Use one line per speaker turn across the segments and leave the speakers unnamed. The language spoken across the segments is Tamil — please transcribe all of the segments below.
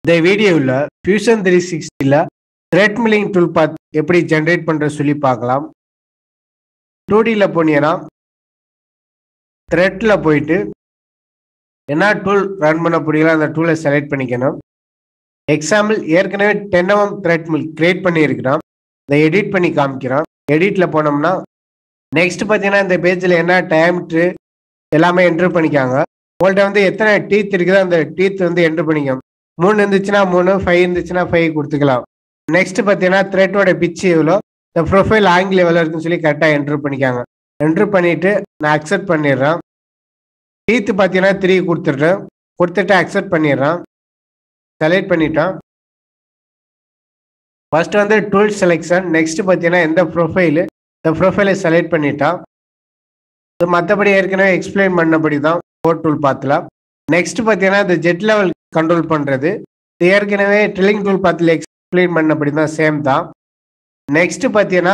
இந்த வீடியோவில் Fusion 360ல த்ரெட் மில்லிங் டூல் பாத் எப்படி ஜென்ரேட் பண்ற சொல்லி பார்க்கலாம். 2Dல போனீங்கன்னா த்ரெட்ல போயிட்டு என்ன டூல் ரன் பண்ண போறீங்களோ அந்த டூலை செலக்ட் பண்ணிக்கணும். எக்ஸாம்பிள் ஏற்கனவே 10mm த்ரெட் மில் கிரியேட் பண்ணியிருக்கிறோம். இதை எடிட் பண்ணி காமிக்கிறோம். எடிட்ல போனோம்னா நெக்ஸ்ட் பார்த்தீங்கன்னா இந்த பேஜில் என்ன டயமீட்டர் எல்லாமே என்ட்ரு பண்ணிக்காங்க. உங்கள்கிட்ட வந்து எத்தனை டீத் இருக்குதோ அந்த டீத் வந்து என்ட்ரு பண்ணிக்கோங்க. 3 இருந்துச்சுன்னா 3, 5 இருந்துச்சுன்னா 5 கொடுத்துக்கலாம். நெக்ஸ்ட் பார்த்தீங்கன்னா த்ரெட்டோட பிச் எவ்வளோ, இந்த ப்ரொஃபைல் ஆங்கிள் எவ்வளோ இருக்குன்னு சொல்லி கரெக்டாக என்ட்ரு பண்ணிக்காங்க. என்ட்ரு பண்ணிட்டு நான் அக்செப்ட் பண்ணிடுறேன். டீத்து பார்த்தீங்கன்னா 3 கொடுத்துட்டு அக்செப்ட் பண்ணிடுறேன். செலக்ட் பண்ணிட்டோம். ஃபர்ஸ்ட் வந்து டூல் செலெக்ஷன். நெக்ஸ்ட் பார்த்தீங்கன்னா எந்த ப்ரொஃபைலு, இந்த ப்ரொஃபைலை செலக்ட் பண்ணிட்டோம். இது மற்றபடி ஏற்கனவே எக்ஸ்பிளைன் பண்ணபடி தான் கோட் டூல் பார்த்துலாம். நெக்ஸ்ட் பார்த்தீங்கன்னா இந்த ஜெட் லெவல் கண்ட்ரோல் பண்ணுறது, இது ஏற்கனவே ட்ரில்லிங் டூல் பார்த்துல எக்ஸ்பிளைன் பண்ணபடி தான், சேம் தான். நெக்ஸ்ட் பார்த்தீங்கன்னா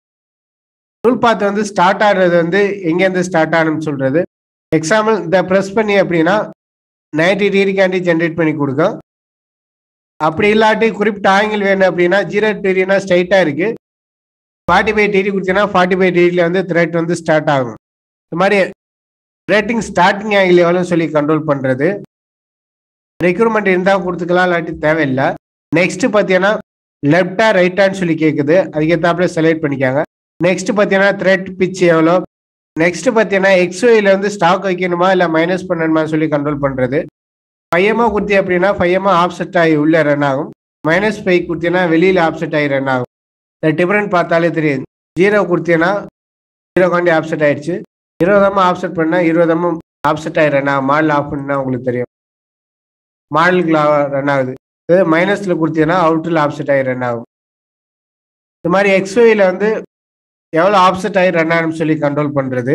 டூல் பாத் வந்து ஸ்டார்ட் ஆகிறது வந்து எங்கேருந்து ஸ்டார்ட் ஆகணும்னு சொல்கிறது. எக்ஸாம்பிள் இந்த ப்ரெஸ் பண்ணி அப்படின்னா 90 டிகிரிக்காண்டி ஜென்ரேட் பண்ணி கொடுக்கும். அப்படி இல்லாட்டி குறிப்பிட்ட ஆங்கிள் வேணும் அப்படின்னா 0 டிகிரினா ஸ்ட்ரைட்டாக இருக்குது, 45 டிகிரி கொடுத்தீங்கன்னா 45 டிகிரியில் வந்து த்ரெட் வந்து ஸ்டார்ட் ஆகும். இந்த மாதிரி த்ரெட்டிங் ஸ்டார்டிங் ஆங்கிள் எவ்வளோன்னு சொல்லி கண்ட்ரோல் பண்ணுறது. ரெக்யூர்மெண்ட் இருந்தால் கொடுத்துக்கலாம், இல்லாட்டி தேவையில்லை. நெக்ஸ்ட் பார்த்தீங்கன்னா லெஃப்டா ரைட்டான்னு சொல்லி கேட்குது, அதுக்கேற்றாப்புல செலக்ட் பண்ணிக்காங்க. நெக்ஸ்ட் பார்த்தீங்கன்னா த்ரெட் பிச் எவ்வளோ. நெக்ஸ்ட் பார்த்தீங்கன்னா எக்ஸ்ஒயில் வந்து ஸ்டாக் வைக்கணுமா இல்லை மைனஸ் பண்ணணுமா சொல்லி கண்ட்ரோல் பண்ணுறது. 5mm கொடுத்தி அப்படின்னா 5mm ஆப்செட் ஆகி உள்ளே ரன் ஆகும். -5 கொடுத்தீங்கன்னா வெளியில் ஆப்செட் ஆகி ரன் ஆகும். இந்த டிஃபரெண்ட் பார்த்தாலே தெரியும். 0 கொடுத்தீங்கன்னா 0 ஆப்செட் ஆயிடுச்சு. 20mm ஆப்செட் பண்ணால் 20mm ஆப்செட் ஆகி ரன் ஆகும். மாடல் ஆஃப் பண்ணா உங்களுக்கு தெரியும், மாடலுக்கு ரன் ஆகுது. இது மைனஸில் கொடுத்தீங்கன்னா அவுட்டில் ஆப்செட் ஆகி ரன் ஆகும். இந்த மாதிரி எக்ஸ்ஒயில் வந்து எவ்வளோ ஆப்செட் ஆகி ரன் ஆகும்னு சொல்லி கண்ட்ரோல் பண்ணுறது.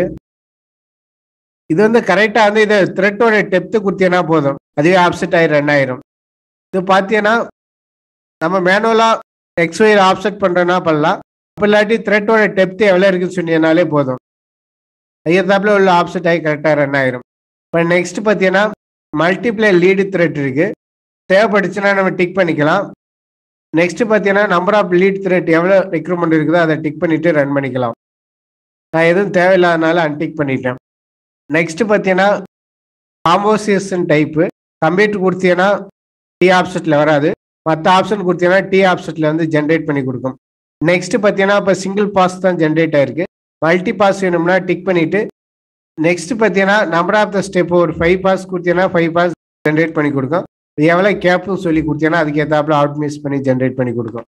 இது வந்து கரெக்டாக வந்து இதை த்ரெட்டோட டெப்த்து கொடுத்தீங்கன்னா போதும், அதுவே ஆப்செட் ஆகி ரன் ஆயிரும். இது பார்த்தீங்கன்னா நம்ம மேனுவலாக எக்ஸ்ஒயில் ஆப்செட் பண்ணுறோன்னா பண்ணலாம். அப்போ இல்லாட்டி த்ரெட்டோட டெப்த்து எவ்வளோ இருக்குன்னு சொன்னீங்கனாலே போதும், ஐயத்தாப்புல உள்ள ஆப்செட் ஆகி கரெக்டாக ரன் ஆயிரும். இப்போ நெக்ஸ்ட் பார்த்தீங்கன்னா மல்டிப்ளை லீடு த்ரெட் இருக்குது, தேவைப்பட்டுச்சுன்னா நம்ம டிக் பண்ணிக்கலாம். நெக்ஸ்ட் பார்த்தீங்கன்னா நம்பர் ஆஃப் லீட் த்ரெட் எவ்வளோ ரெக்ரூட்மெண்ட் இருக்குதோ அதை டிக் பண்ணிட்டு ரன் பண்ணிக்கலாம். நான் எதுவும் தேவையில்லாதனால அன்டிக் பண்ணிட்டேன். நெக்ஸ்ட் பார்த்தீங்கன்னா காம்போசிஷன் டைப்பு. கம்ப்யூட்டர் கொடுத்தீங்கன்னா டி ஆப்செட்டில் வராது, மற்ற ஆப்ஷன் கொடுத்தீங்கன்னா டி ஆப்செட்டில் வந்து ஜென்ரேட் பண்ணி கொடுக்கும். நெக்ஸ்ட் பார்த்தீங்கன்னா இப்போ சிங்கிள் பாஸ் தான் ஜென்ரேட் ஆயிருக்கு. மல்டி பாஸ் வேணும்னா டிக் பண்ணிட்டு நெக்ஸ்ட் பார்த்தீங்கன்னா நம்பர் ஆஃப் த ஸ்டெப் ஒரு 5 பாஸ் கொடுத்தீங்கன்னா 5 பாஸ் ஜென்ரேட் பண்ணி கொடுக்கும். இது எவ்வளோ கேப்னு சொல்லி கொடுத்தீங்கன்னா அதுக்கேற்றாப்புல ஆப்டிமைஸ் பண்ணி ஜென்ரேட் பண்ணி கொடுக்கும்.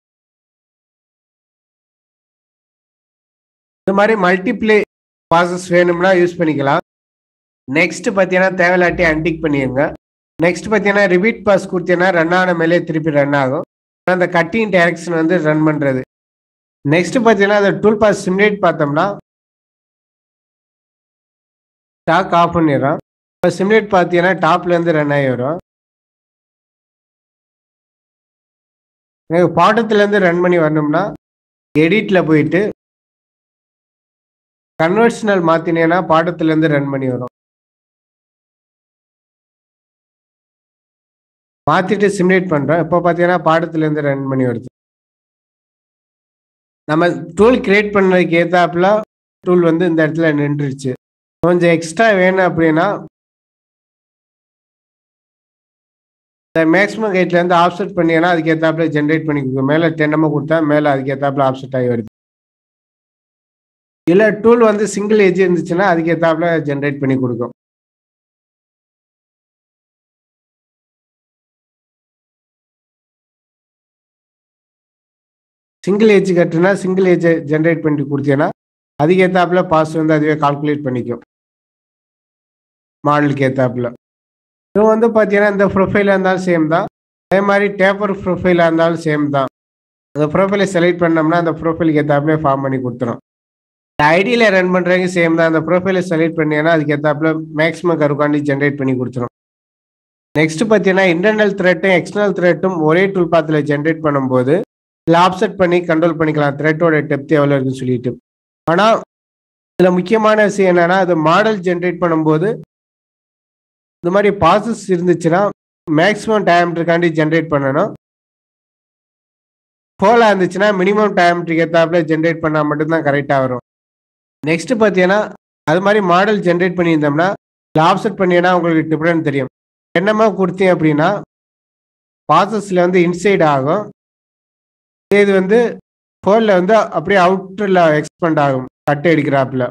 இந்த மாதிரி மல்டிப்ளை பாசஸ் வேணும்னா யூஸ் பண்ணிக்கலாம். நெக்ஸ்ட் பார்த்தீங்கன்னா தேவையில்லாட்டி அன்டிக் பண்ணிடுங்க. நெக்ஸ்ட் பார்த்தீங்கன்னா ரிப்பீட் பாஸ் கொடுத்தீங்கன்னா ரன் ஆன மேலே திருப்பி ரன் ஆகும். அந்த கட்டிங் டைரக்ஷன் வந்து ரன் பண்ணுறது. நெக்ஸ்ட் பார்த்தீங்கன்னா அந்த டூல் பாஸ் சிமுலேட் பார்த்தோம்னா ஸ்டாக் ஆஃப் பண்ணிடுறோம். இப்போ சிமுலேட் பார்த்தீங்கன்னா டாப்லேருந்து ரன் ஆகி வரும். எனக்கு பாட்டத்துலேருந்து ரன் பண்ணி வரணும்னா எடிட்டில் போயிட்டு கன்வர்ஷனல் மாற்றினேன்னா பாட்டத்துலேருந்து ரன் பண்ணி வரும். மாற்றிட்டு சிமுலேட் பண்ணுறோம். இப்போ பார்த்தீங்கன்னா பாடத்துலேருந்து ரன் பண்ணி வருது. நம்ம டூல் கிரியேட் பண்ணதுக்கு ஏற்றாப்புல டூல் வந்து இந்த இடத்துல நின்றுச்சு. கொஞ்சம் எக்ஸ்ட்ரா வேணும் அப்படின்னா இந்த மேக்ஸிமம் ஹைட்லேருந்து ஆப்செட் பண்ணிங்கன்னா அதுக்கு ஏற்றாப்புல ஜென்ரேட் பண்ணி கொடுக்கும். மேலே 10mm கொடுத்தா மேலே அதுக்கு ஏற்றாப்புல ஆப்செட் ஆகி வருது. இல்லை டூல் வந்து சிங்கிள் ஏஜ் இருந்துச்சுன்னா அதுக்கு ஏற்றாப்புல ஜென்ரேட் பண்ணி கொடுக்கும். சிங்கிள் ஏஜ் கட்டுனா சிங்கிள் ஏஜ் ஜென்ரேட் பண்ணி கொடுத்தீங்கன்னா அதுக்கு ஏற்றாப்புல பாஸ் வந்து அதுவே கால்குலேட் பண்ணிக்கும் மாடலுக்கு ஏற்றாப்புல. இது வந்து பார்த்தீங்கன்னா இந்த ப்ரொஃபைலாக இருந்தாலும் சேம் தான், அதே மாதிரி டேப்பர் ப்ரொஃபைலாக இருந்தாலும் சேம் தான். அந்த ப்ரொஃபைலை செலக்ட் பண்ணோம்னா அந்த ப்ரொஃபைலுக்கு ஏற்றாப்புல ஃபார்ம் பண்ணி கொடுத்துரும். ஐடியில் ரன் பண்ணுறவங்க சேம் தான், அந்த ப்ரொஃபைலை செலக்ட் பண்ணீங்கன்னா அதுக்கு ஏற்றாப்புல மேக்ஸிமம் கருக்காண்டி ஜென்ரேட் பண்ணி கொடுத்துரும். நெக்ஸ்ட் பார்த்தீங்கன்னா இன்டர்னல் த்ரெட்டும் எக்ஸ்டர்னல் த்ரெட்டும் ஒரே டூல் பாத்தில் ஜென்ரேட் பண்ணும்போது இதில் ஆப்செட் பண்ணி கண்ட்ரோல் பண்ணிக்கலாம் த்ரெட்டோட டெப்த் எவ்வளோ இருக்குன்னு சொல்லிட்டு. ஆனால் இதில் முக்கியமான விஷயம் என்னென்னா அது மாடல் ஜென்ரேட் பண்ணும்போது இந்த மாதிரி பாசஸ் இருந்துச்சுன்னா மேக்ஸிமம் டயாமீட்டருக்காண்டி ஜென்ரேட் பண்ணணும். ஹோலாக இருந்துச்சுன்னா மினிமம் டயாமீட்டருக்கு ஏற்றாப்புல ஜென்ரேட் பண்ணால் மட்டும்தான் கரெக்டாக வரும். நெக்ஸ்ட் பார்த்தீங்கன்னா அது மாதிரி மாடல் ஜென்ரேட் பண்ணியிருந்தோம்னா இல்லை ஆப்செட் பண்ணினா உங்களுக்கு டிஃப்ரெண்ட் தெரியும். என்னமா கொடுத்தீங்க அப்படின்னா ப்ராசஸில் வந்து இன்சைட் ஆகும். இது வந்து ஹோலில் வந்து அப்படியே அவுட்டரில் எக்ஸ்பெண்ட் ஆகும் கட் அடிக்கிறாப்புல.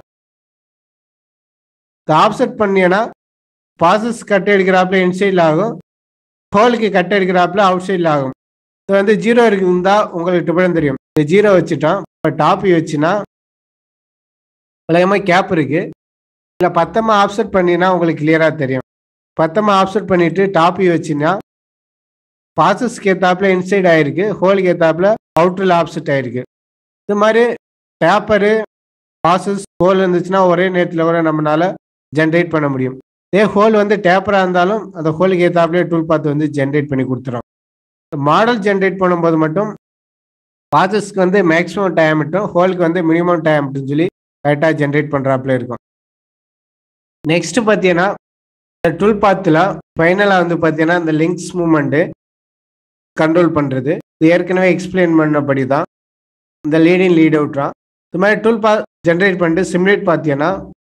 ஆப்செட் பண்ணினா ப்ராசஸ் கட் அடிக்கிறாப்புல இன்சைடில் ஆகும், ஹோலுக்கு கட் அடிக்கிறாப்புல அவுட் சைடில் ஆகும். இது வந்து 0 இருந்தால் உங்களுக்கு டிஃப்ரெண்ட் தெரியும். இந்த 0 வச்சுட்டோம். இப்போ டாப்பி வச்சுன்னா வழக்கமாக கேப் இருக்குது. இல்லை பத்தமாக ஆப்செட் பண்ணினா உங்களுக்கு கிளியராக தெரியும். பத்தமாக ஆப்செட் பண்ணிவிட்டு டாப்பி வச்சுன்னா ப்ராசஸ்க்கு ஏற்றாப்புல இன்சைட் ஆகிருக்கு, ஹோலுக்கு ஏற்றாப்புல அவுட்டரில் ஆப்செட் ஆகிருக்கு. இது மாதிரி டேப்பரு ப்ராசஸ் ஹோல் இருந்துச்சுன்னா ஒரே நேரத்தில் கூட நம்மளால் ஜென்ரேட் பண்ண முடியும். இதே ஹோல் வந்து டேப்பராக இருந்தாலும் அந்த ஹோலுக்கு ஏற்றாப்புலேயே டூல் பாத் வந்து ஜென்ரேட் பண்ணி கொடுத்துரும். மாடல் ஜென்ரேட் பண்ணும்போது மட்டும் ப்ராசஸ்க்கு வந்து மேக்ஸிமம் டயாமீட்டரும் ஹோலுக்கு வந்து மினிமம் டயாமீட்டர்னு சொல்லி கரெக்டாக ஜென்ரேட் பண்ணுறாப்புல இருக்கும். நெக்ஸ்ட் பார்த்தீங்கன்னா இந்த டூல் பாத்தில் ஃபைனலாக வந்து பார்த்தீங்கன்னா இந்த லிங்க்ஸ் மூவ்மெண்ட்டு கண்ட்ரோல் பண்ணுறது. இது ஏற்கனவே எக்ஸ்பிளைன் பண்ணபடி தான் இந்த லீடிங் லீட் அவுட்ரா. இது மாதிரி டூல் பாத் ஜென்ரேட் பண்ணிட்டு சிமுலேட் பார்த்தீங்கன்னா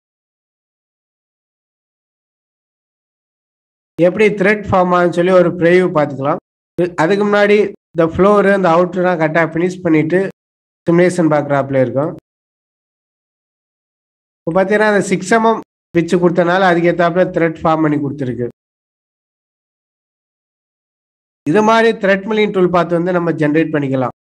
எப்படி த்ரெட் ஃபார்ம் ஆகுன்னு சொல்லி ஒரு ப்ரிவ்யூ பார்த்துக்கலாம். அதுக்கு முன்னாடி இந்த ஃப்ளோரு இந்த அவுட்லாம் கரெக்டாக ஃபினிஷ் பண்ணிவிட்டு சிமுலேஷன் பார்க்குறாப்புல இருக்கும். இப்போ பார்த்தீங்கன்னா அந்த 6 mm பிச்சு கொடுத்தனால அதுக்கேற்றாப்புல த்ரெட் ஃபார்ம் பண்ணி கொடுத்துருக்கு. இது மாதிரி த்ரெட் மில்லிங் டூல் பார்த்து வந்து நம்ம ஜென்ரேட் பண்ணிக்கலாம்.